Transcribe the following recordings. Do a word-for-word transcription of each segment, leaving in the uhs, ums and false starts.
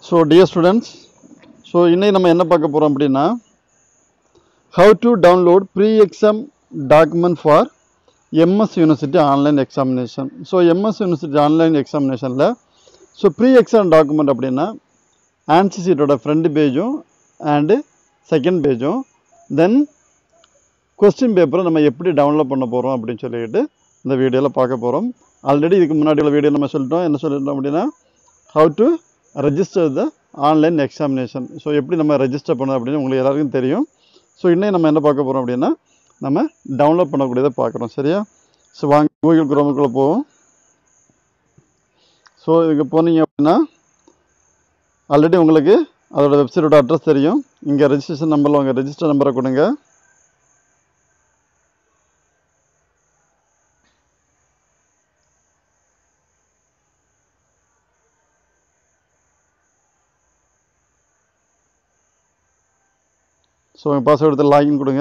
So dear students, so இன்னைக்கு நம்ம என்ன பார்க்க போறோம் அப்படினா how to download pre-exam document for M S University online examination. So M S University online examination la so pre-exam document அப்படினா answer sheet ஓட front page and second page then question paper நம்ம எப்படி download பண்ண போறோம் அப்படினு சொல்லிட்டு இந்த வீடியோல பார்க்க போறோம். ஆல்ரெடி இதுக்கு முன்னாடி உள்ள வீடியோல நம்ம சொல்லிட்டோம் என்ன சொல்லிட்டோம் அப்படினா how to register the online examination. So எப்படி நம்ம ரெஜிஸ்டர் பண்ணனும் அப்படினு உங்களுக்கு எல்லாருக்கும் தெரியும். So இன்னைக்கு நம்ம என்ன பார்க்க போறோம் அப்படினா நம்ம டவுன்லோட் பண்ணக்கூடியதை பார்க்கறோம். சரியா? சோ வாங்க Google Chrome குள்ள போவோம். சோ இங்க போனீங்க அப்படினா ஆல்ரெடி உங்களுக்கு அதோட வெப்சைட்டோட அட்ரஸ் தெரியும். இங்க ரெஜிஸ்ட்ரேஷன் நம்பர்ல உங்க ரெஜிஸ்டர் நம்பரை கொடுங்க. So password எடுத்து லாகின் கொடுங்க.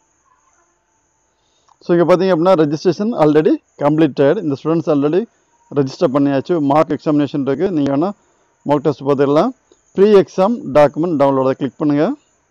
So இங்க பாத்தீங்க அப்படினா registration already completed. இந்த ஸ்டூடண்ட்ஸ் ஆல்ரெடி ரெஜிஸ்டர் பண்ணியாச்சு. மார்க் எக்ஸாமினேஷன் இருக்கு. நீங்க வேணா மார்க் டெஸ்ட் பார்த்துடலாம். ப்ரீ எக்ஸாம் டாக்குமெண்ட் டவுன்லோட் அதை கிளிக் பண்ணுங்க.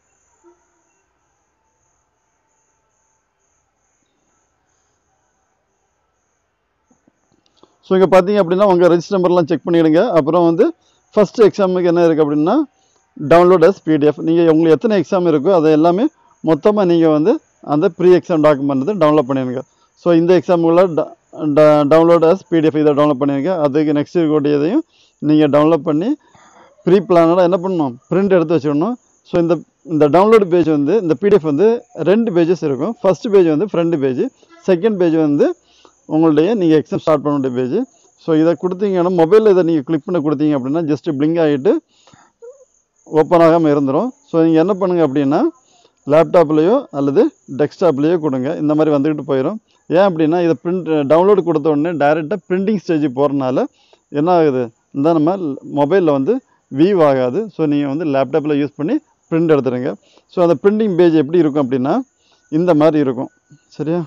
ஸோ இங்கே பார்த்தீங்க அப்படின்னா உங்கள் ரெஜிஸ்டர் நம்பர்லாம் செக் பண்ணிவிடுங்க. அப்புறம் வந்து ஃபஸ்ட் எக்ஸாமுக்கு என்ன இருக்குது அப்படின்னா டவுன்லோட் அஸ் பிடிஎஃப். நீங்கள் உங்களுக்கு எத்தனை எக்ஸாம் இருக்கோ அதை எல்லாமே மொத்தமாக நீங்கள் வந்து அந்த ப்ரீ எக்ஸாம் டாக்குமெண்ட் வந்து டவுன்லோட் பண்ணிடுங்க. ஸோ இந்த எக்ஸாமுக்குள்ள டவுன்லோட் அஸ் பிடிஎஃப் இதை டவுன்லோட் பண்ணிடுங்க. அதுக்கு நெக்ஸ்ட் இருக்கக்கூடியதையும் நீங்கள் டவுன்லோட் பண்ணி ப்ரீ பிளானோட என்ன பண்ணணும் பிரிண்ட் எடுத்து வச்சுக்கணும். ஸோ இந்த இந்த டவுன்லோட் பேஜ் வந்து இந்த பிடிஎஃப் வந்து ரெண்டு பேஜஸ் இருக்கும். ஃபர்ஸ்ட் பேஜ் வந்து ஃப்ரண்ட் பேஜ், செகண்ட் பேஜ் வந்து உங்களுடைய நீங்கள் எக்ஸாம் ஸ்டார்ட் பண்ண வேண்டிய பேஜ். ஸோ இதை கொடுத்தீங்கன்னா மொபைலில் இதை நீங்கள் கிளிக் பண்ணி கொடுத்தீங்க அப்படின்னா ஜஸ்ட் பிளிங்க் ஆகிட்டு ஓப்பன் ஆகாமல் இருந்துடும். ஸோ நீங்கள் என்ன பண்ணுங்கள் அப்படின்னா லேப்டாப்லேயோ அல்லது டெஸ்க்டாப்லேயோ கொடுங்க. இந்த மாதிரி வந்துக்கிட்டு போயிடும். ஏன் அப்படின்னா இதை பிரிண்ட் டவுன்லோடு கொடுத்த உடனே டைரெக்டாக பிரிண்டிங் ஸ்டேஜ் போகிறனால என்ன ஆகுது இந்த நம்ம மொபைலில் வந்து வியூ ஆகாது. ஸோ நீங்கள் வந்து லேப்டாப்பில் யூஸ் பண்ணி பிரிண்ட் எடுத்துடுங்க. ஸோ அந்த பிரிண்டிங் பேஜ் எப்படி இருக்கும் அப்படின்னா இந்த மாதிரி இருக்கும். சரியா?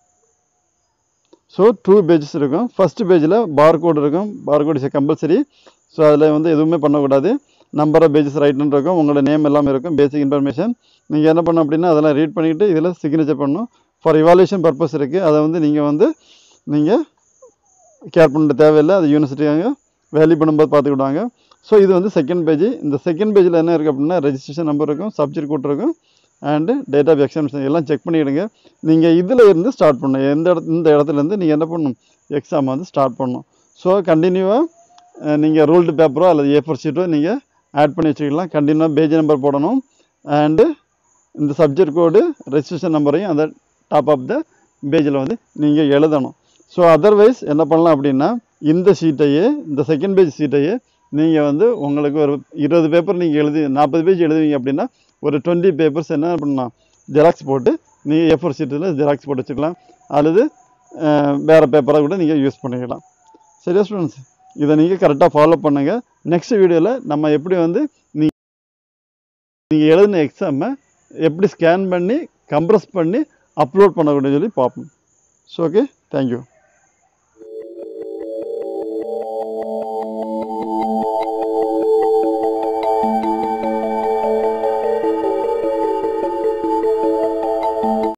ஸோ டூ பேஜஸ் இருக்கும். ஃபஸ்ட் பேஜில் பார் கோடு இருக்கும். Bar code is compulsory. So அதில் வந்து எதுவுமே பண்ணக்கூடாது. நம்பர் ஆஃப் பேஜஸ் ரைட்னு இருக்கும். உங்களோட நேம் எல்லாமே இருக்கும். பேசிக் இன்ஃபர்மேஷன் நீங்கள் என்ன பண்ணணும் அப்படின்னா அதெல்லாம் ரீட் பண்ணிவிட்டு இதில் சிக்னேச்சர் பண்ணணும். ஃபார் இவாலுவேஷன் பர்பஸ் இருக்குது. அதை வந்து நீங்கள் வந்து நீங்கள் கேர் பண்ண தேவையில்லை. அது யூனிவர்சிட்டியாக வேல்யூ பண்ணும்போது பார்த்துக்கிடுவாங்க. ஸோ இது வந்து செகண்ட் பேஜ். இந்த செகண்ட் பேஜில் என்ன இருக்குது அப்படின்னா ரெஜிஸ்ட்ரேஷன் நம்பர் இருக்கும், சப்ஜெக்ட் கோட் இருக்கும் அண்டு டேட் ஆஃப் எக்ஸாமினேஷன் எல்லாம் செக் பண்ணிவிடுங்க. நீங்கள் இதில் இருந்து ஸ்டார்ட் பண்ணணும். எந்த இடத்து இந்த இடத்துலேருந்து நீங்கள் என்ன பண்ணணும் எக்ஸாம் வந்து ஸ்டார்ட் பண்ணணும். ஸோ கண்டினியூவாக நீங்கள் ரூல்டு பேப்பரோ அல்லது ஏ ஃபோர் ஷீட்டோ நீங்கள் ஆட் பண்ணி வச்சுக்கலாம். கண்டினியூவாக பேஜ் நம்பர் போடணும். அண்டு இந்த சப்ஜெக்ட் கோடு ரெஜிஸ்ட்ரேஷன் நம்பரையும் அந்த டாப் ஆஃப் த பேஜில் வந்து நீங்கள் எழுதணும். ஸோ அதர்வைஸ் என்ன பண்ணலாம் அப்படின்னா இந்த ஷீட்டையே இந்த செகண்ட் பேஜ் ஷீட்டையே நீங்கள் வந்து உங்களுக்கு ஒரு இருபது பேப்பர் நீங்கள் எழுதி நாற்பது பேஜ் எழுதுவீங்க அப்படின்னா ஒரு டுவெண்ட்டி பேப்பர்ஸ் என்ன பண்ணலாம் ஜெராக்ஸ் போட்டு நீங்கள் ஏ ஃபோர் ஷீட்டில் ஜெராக்ஸ் போட்டு வச்சுக்கலாம். அல்லது வேறு பேப்பராக கூட நீங்கள் யூஸ் பண்ணிக்கலாம். சரியா ஸ்டூடெண்ட்ஸ்? இதை நீங்கள் கரெக்டாக ஃபாலோ பண்ணுங்கள். நெக்ஸ்ட் வீடியோவில் நம்ம எப்படி வந்து நீங்கள் நீங்கள் எழுதின எக்ஸாமை எப்படி ஸ்கேன் பண்ணி கம்ப்ரஸ் பண்ணி அப்லோட் பண்ணக்கூடியன்னு சொல்லி பார்ப்போம். So okay, thank you.